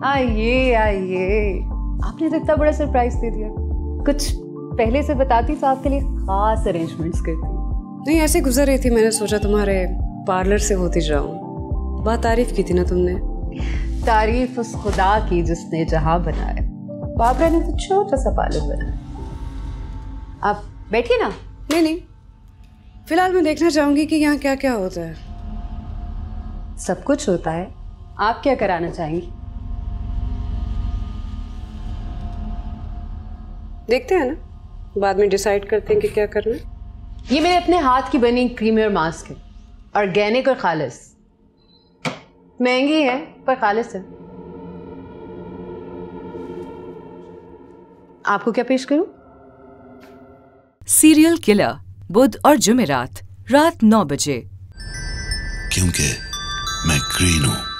आइए आइए, आपने तो इतना बड़ा सरप्राइज दे दिया। कुछ पहले से बताती तो आपके लिए खास अरेंजमेंट्स करती। नहीं, ऐसे गुजर रही थी, मैंने सोचा तुम्हारे पार्लर से होती जाऊं। बहुत तारीफ की थी ना तुमने। तारीफ उस खुदा की जिसने जहां बनाया। बाबरा ने तो छोटा सा पार्लर बनाया। आप बैठिए ना। नहीं नहीं, फिलहाल मैं देखना चाहूंगी कि यहाँ क्या क्या होता है। सब कुछ होता है। आप क्या कराना चाहेंगी? देखते हैं ना, बाद में डिसाइड करते हैं कि क्या करना है। ये मेरे अपने हाथ की बनी क्रीमियर मास्क है, ऑर्गेनिक और खालिस। महंगी है पर खालिस है। आपको क्या पेश करूं? सीरियल किलर, बुध और जुमेरात रात 9 बजे। क्योंकि मैं ग्रीन हूं।